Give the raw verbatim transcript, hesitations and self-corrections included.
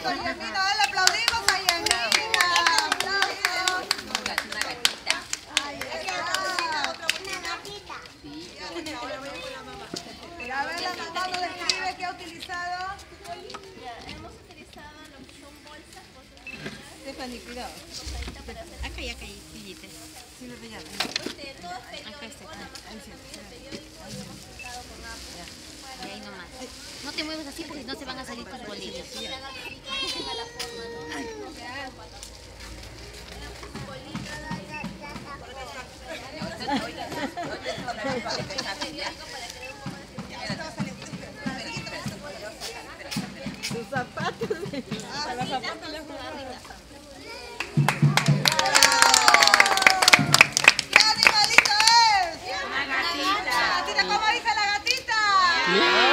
a Yamina, le aplaudimos a Yamina. Aplausos. Una gatita. Una gatita. A ver, la mamá nos describe qué ha utilizado. Hemos utilizado lo que son bolsas, bolsas de Stephanie, cuidado. para hacer Acá y acá hay sillitas. Sí, lo pillamos. este, todo es periódico, la máquina de periódico, y hemos pintado con agua. Y ahí nomás. No te muevas así porque no se van a salir tus bolitas. Que se haga que tenga la forma, ¿no? No se haga cuando se bolita, Sus zapatos. para los zapatos les voy a dar. ¿Qué animalito es? Una gatita. ¿Cómo dice la gatita?